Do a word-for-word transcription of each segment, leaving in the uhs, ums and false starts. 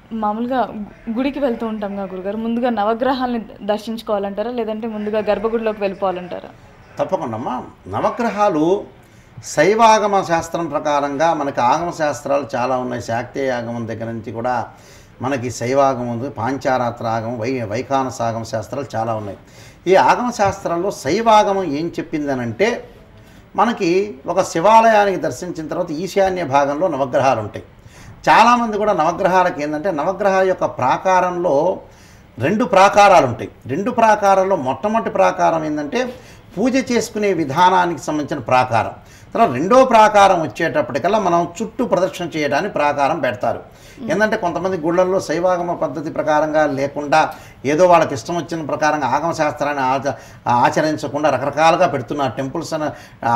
మామూలుగా గు గుడికి వెళ్తూ ఉంటాంగా గురుగారు. ముందుగా నవగ్రహాల్ని దర్శించుకోవాలంటారా? లేదంటే ముందుగా గర్భగుడిలోకి వెళ్ళిపోవాలంటారా? తప్పకుండా అమ్మా. నవగ్రహాలు శైవాగమ శాస్త్రం ప్రకారంగా మనకి ఆగమ శాస్త్రాలు చాలా ఉన్నాయి. శాక్తేయ ఆగమం దగ్గర నుంచి కూడా మనకి శైవాగమం ఉంది, పాంచారాత్ర ఆగమం, వై వైఖానస ఆగమ శాస్త్రాలు చాలా ఉన్నాయి. ఈ ఆగమ శాస్త్రాల్లో శైవాగమం ఏం చెప్పిందనంటే, మనకి ఒక శివాలయానికి దర్శించిన తర్వాత ఈశాన్య భాగంలో నవగ్రహాలు ఉంటాయి. చాలామంది కూడా నవగ్రహాలకు ఏంటంటే, నవగ్రహాల యొక్క ప్రాకారంలో రెండు ప్రాకారాలు ఉంటాయి. రెండు ప్రాకారాల్లో మొట్టమొదటి ప్రాకారం ఏంటంటే పూజ చేసుకునే విధానానికి సంబంధించిన ప్రాకారం. తర్వాత రెండో ప్రాకారం వచ్చేటప్పటికల్లా మనం చుట్టూ ప్రదక్షిణ చేయడానికి ప్రాకారం పెడతారు. ఏంటంటే కొంతమంది గుళ్ళల్లో శైవాగమ పద్ధతి ప్రకారంగా లేకుండా ఏదో వాళ్ళకి ఇష్టం వచ్చిన ప్రకారంగా ఆగమ శాస్త్రాన్ని ఆచ ఆచరించకుండా రకరకాలుగా పెడుతున్నారు. టెంపుల్స్ అనే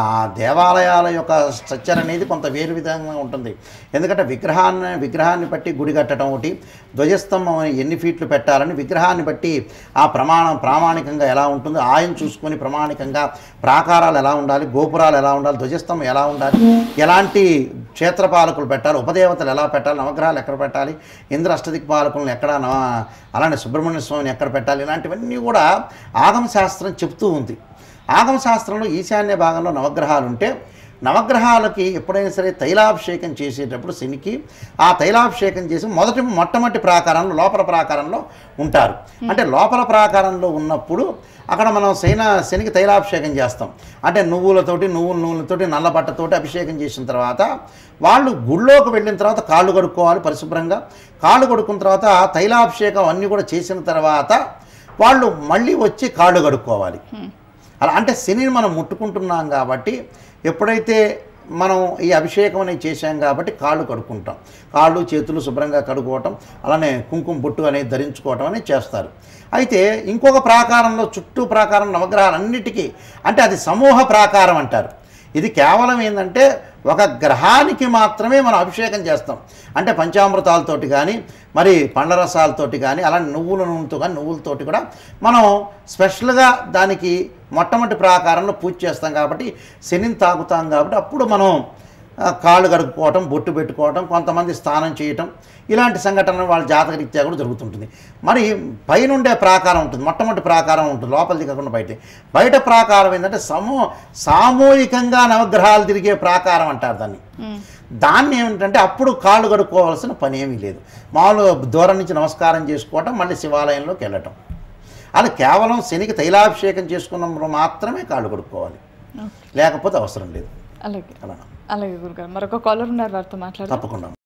దేవాలయాల యొక్క స్ట్రక్చర్ అనేది కొంత వేరు విధంగా ఉంటుంది. ఎందుకంటే విగ్రహాన్ని విగ్రహాన్ని బట్టి గుడి కట్టడం ఒకటి, ధ్వజస్తంభం ఎన్ని ఫీట్లు పెట్టాలని విగ్రహాన్ని బట్టి ఆ ప్రమాణం ప్రామాణికంగా ఎలా ఉంటుందో ఆయన చూసుకొని ప్రామాణికంగా ప్రాకారాలు ఎలా ఉండాలి, గోపురాలు ఎలా ఉండాలి, ధ్వజస్తంభం ఎలా ఉండాలి, ఎలాంటి క్షేత్రపాలకులు పెట్టాలి, ఉపదేవతలు ఎలా పెట్టాలి, నవగ్రహాలు ఎక్కడ పెట్టాలి, ఇంద్ర అష్టదిక్పాలకులను ఎక్కడ, అలానే సుబ్రహ్మణ్య స్వామిని ఎక్కడ పెట్టాలి, ఇలాంటివన్నీ కూడా ఆగమ శాస్త్రం చెప్తూ ఉంది. ఆగమ శాస్త్రంలో ఈశాన్య భాగంలో నవగ్రహాలు ఉంటే, నవగ్రహాలకి ఎప్పుడైనా సరే తైలాభిషేకం చేసేటప్పుడు శనికి ఆ తైలాభిషేకం చేసి మొదటి మొట్టమొదటి ప్రాకారంలో లోపల ప్రాకారంలో ఉంటారు. అంటే లోపల ప్రాకారంలో ఉన్నప్పుడు అక్కడ మనం శైన శనికి తైలాభిషేకం చేస్తాం. అంటే నువ్వులతోటి నువ్వుల నూనెలతోటి నల్లబట్టతోటి అభిషేకం చేసిన తర్వాత వాళ్ళు గుళ్ళోకి వెళ్ళిన తర్వాత కాళ్ళు కడుక్కోవాలి పరిశుభ్రంగా. కాళ్ళు కడుక్కున్న తర్వాత తైలాభిషేకం అన్నీ కూడా చేసిన తర్వాత వాళ్ళు మళ్ళీ వచ్చి కాళ్ళు కడుక్కోవాలి. అలా అంటే శనిని మనం ముట్టుకుంటున్నాం కాబట్టి ఎప్పుడైతే మనం ఈ అభిషేకం అనేది చేశాం కాబట్టి కాళ్ళు కడుక్కుంటాం. కాళ్ళు చేతులు శుభ్రంగా కడుక్కోవటం, అలానే కుంకుమ బొట్టు అనేది ధరించుకోవటం అనేది చేస్తారు. అయితే ఇంకొక ప్రాకారంలో చుట్టూ ప్రాకారం నవగ్రహాలన్నిటికీ అంటే అది సమూహ ప్రాకారం అంటారు. ఇది కేవలం ఏంటంటే ఒక గ్రహానికి మాత్రమే మనం అభిషేకం చేస్తాం. అంటే పంచామృతాలతోటి కానీ మరి పండ్ల రసాలతోటి కానీ అలాంటి నువ్వుల నూనెతో కానీ నువ్వులతోటి కూడా మనం స్పెషల్గా దానికి మొట్టమొదటి ప్రాకారంలో పూజ చేస్తాం కాబట్టి శనిని తాగుతాం కాబట్టి అప్పుడు మనం కాళ్ళు కడుక్కోవటం, బొట్టు పెట్టుకోవటం, కొంతమంది స్నానం చేయటం, ఇలాంటి సంఘటనలు వాళ్ళ జాతకరీత్యా కూడా జరుగుతుంటుంది. మరి పైనుండే ప్రాకారం ఉంటుంది, మొట్టమొదటి ప్రాకారం ఉంటుంది, లోపలిది కాకుండా బయట. బయట ప్రాకారం ఏంటంటే సమూ సామూహికంగా నవగ్రహాలు తిరిగే ప్రాకారం అంటారు దాన్ని. దాన్ని ఏమిటంటే అప్పుడు కాళ్ళు కడుక్కోవాల్సిన పని ఏమీ లేదు. మామూలుగా దూరం నుంచి నమస్కారం చేసుకోవటం, మళ్ళీ శివాలయంలోకి వెళ్ళటం. అలా కేవలం శనికి తైలాభిషేకం చేసుకున్నప్పుడు మాత్రమే కాళ్ళు కడుక్కోవాలి, లేకపోతే అవసరం లేదు. అలాగే అలాగే గురుగారు. మరొక కాలర్ ఉన్నారు, వారితో మాట్లాడారు. తప్పకుండా.